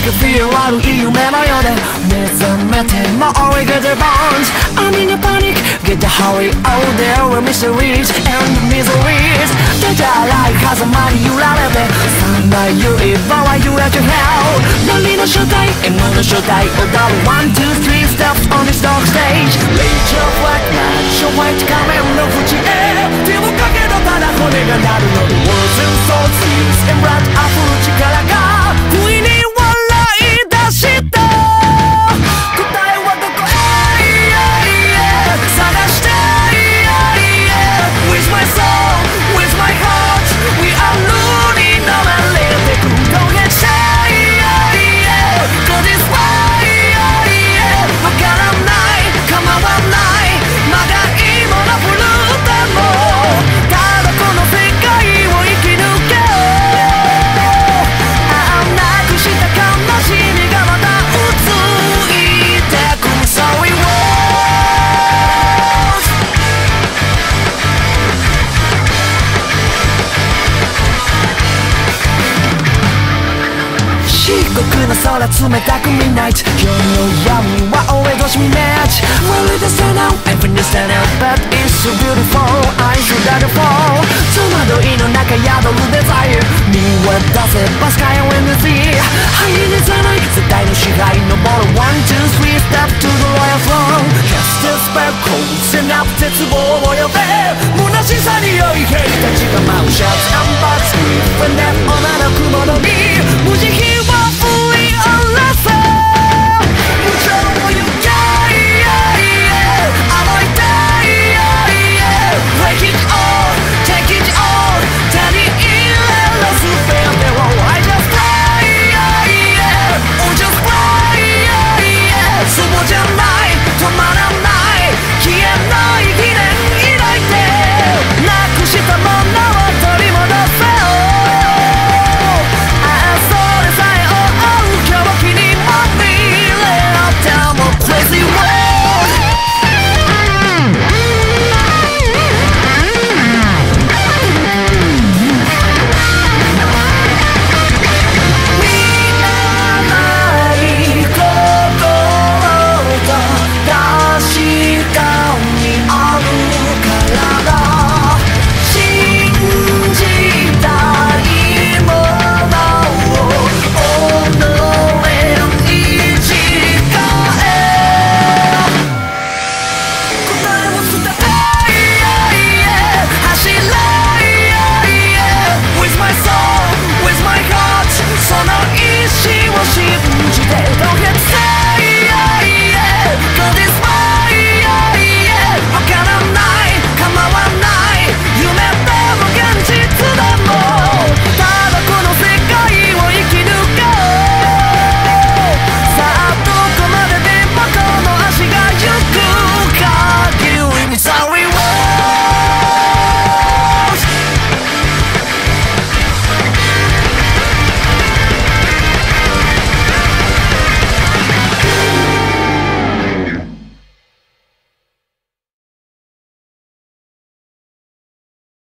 can feel 悪い夢のようで目覚めても we get the bones I'm in a panic get the hurry oh there were mysteries and miseries 出たらい風間に揺られて三枚指場は揺れて hell 何の正体 M の正体踊る One, two, three steps on this dark stage Reach your flag match your white 仮面の縁へ手をかけたただ骨が鳴るの The words and souls seas and blood 溢る力が不意に笑い出した答えはどこへ探して With my soul, with my heart We are running on a little Don't get shy Go this way わからない構わないまだいいもの振るってもただこの世界を生き抜けなくした悲しみがまたうついてく Sorry words 漆黒の空冷たく Midnight 夜の闇は俺越し見 Match Well it is now Everything is now But it's so beautiful I should let it fall 戸惑いの中